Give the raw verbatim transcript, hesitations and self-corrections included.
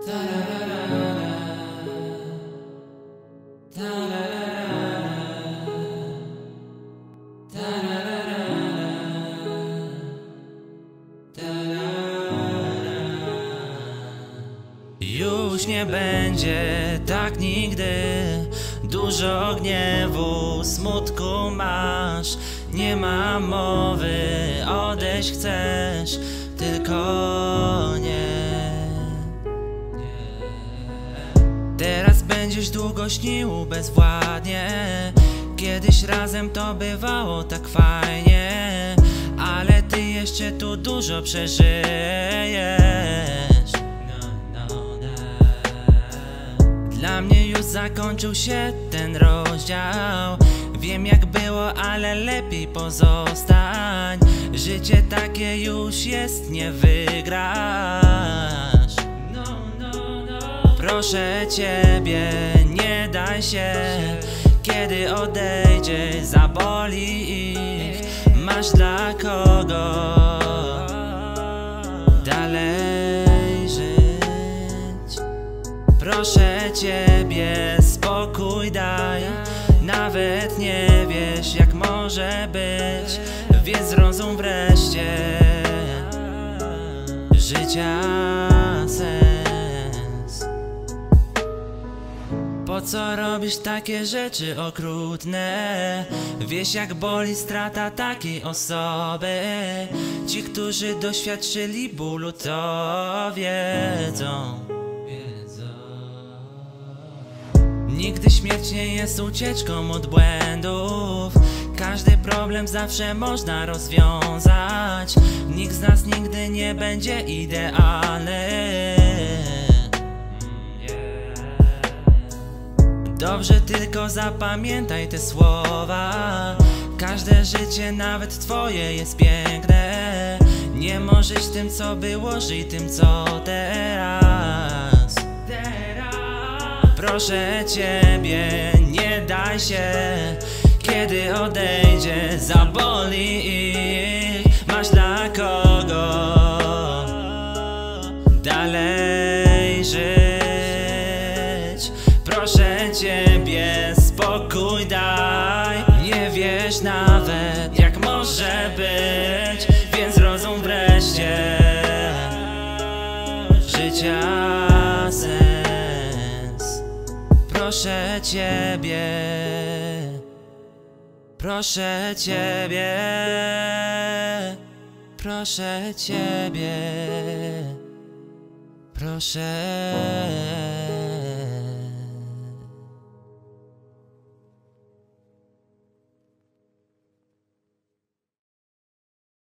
Już nie będzie tak nigdy. Dużo gniewu, smutku masz. Nie ma mowy, odejść chcesz, tylko nie. Teraz będziesz długo śnił bezwładnie. Kiedyś razem to bywało tak fajnie, ale ty jeszcze tu dużo przeżyjesz. Dla mnie już zakończył się ten rozdział. Wiem jak było, ale lepiej pozostań. Życie takie już jest, nie wygrasz. Proszę ciebie, nie daj się. Kiedy odejdziesz, zaboli ich. Masz dla kogo dalej żyć. Proszę ciebie, spokój daj. Nawet nie wiesz jak może być, więc zrozum wreszcie życia sens. Po co robisz takie rzeczy okrutne? Wiesz jak boli strata takiej osoby. Ci, którzy doświadczyli bólu, to wiedzą. Nigdy śmierć nie jest ucieczką od błędów. Każdy problem zawsze można rozwiązać. Nikt z nas nigdy nie będzie idealny. Dobrze tylko zapamiętaj te słowa. Każde życie, nawet twoje, jest piękne. Nie możesz tym co było, żyj tym co teraz. Proszę ciebie, nie daj się. Kiedy odejdzie, zaboli ich. Masz dla kogo dalej żyć. Proszę ciebie, spokój daj. Nie wiesz nawet jak może być, więc rozum wreszcie życia sens. Proszę ciebie, proszę ciebie, proszę ciebie, proszę.